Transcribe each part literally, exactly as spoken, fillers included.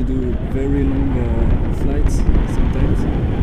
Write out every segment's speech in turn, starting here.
do very long uh, flights sometimes.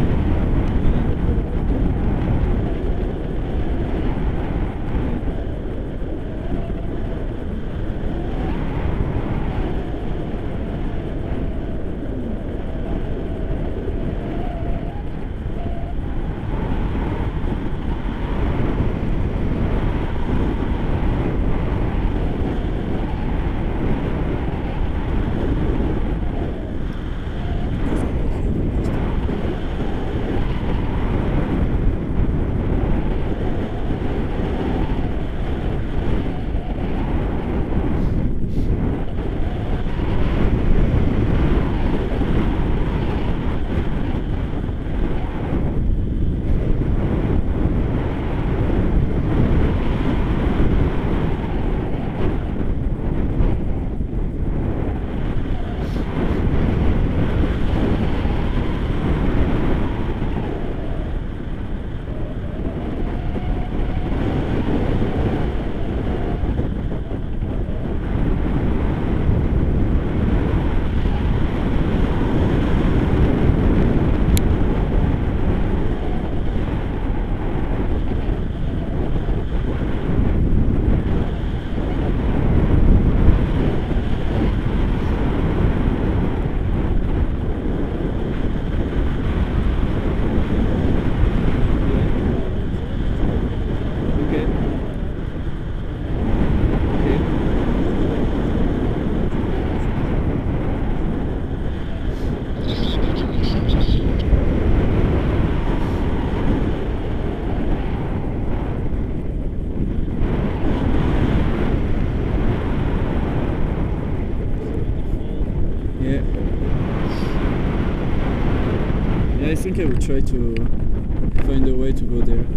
Yeah, I think I will try to find a way to go there.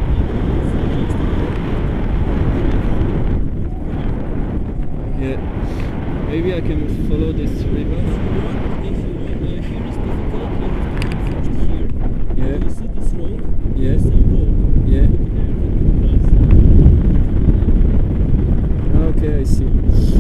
Yeah, maybe I can follow this river. Yeah. You see this road? Yeah. Some road. Yeah. Okay, I see.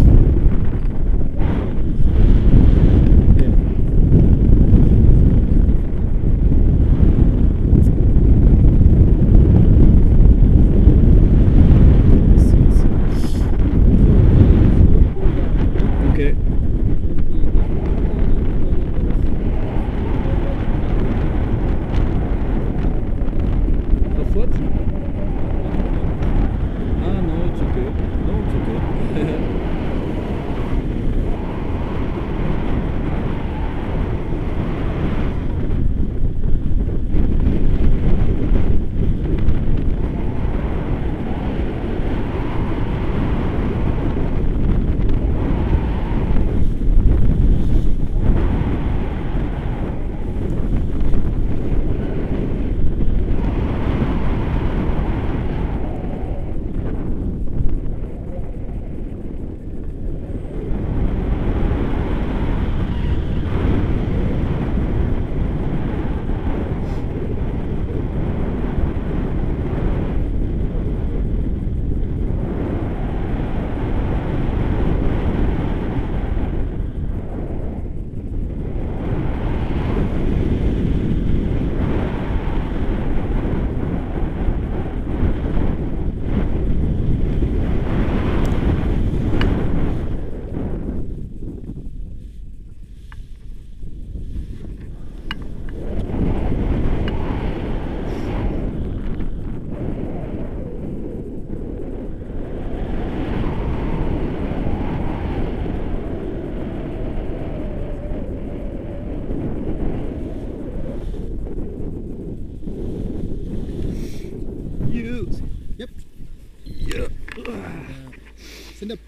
Yep. Yeah. Stand up.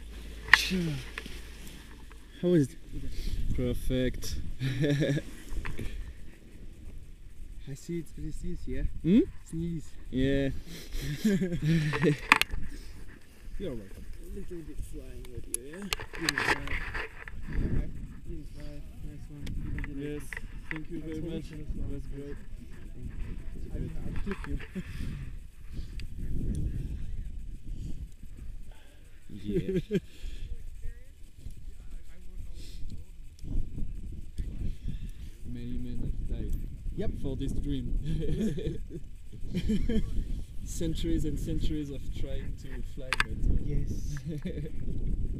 How is it? Perfect. I see it's pretty sneeze, yeah? Hmm? Sneeze. Yeah. You're welcome. A little bit flying with you, yeah? Give me five. Okay. Give me five. Nice one. Yes. Thank you very much. That was great. I will clip you. Yeah. Yep. for this dream. Centuries and centuries of trying to fly, but uh, Yes.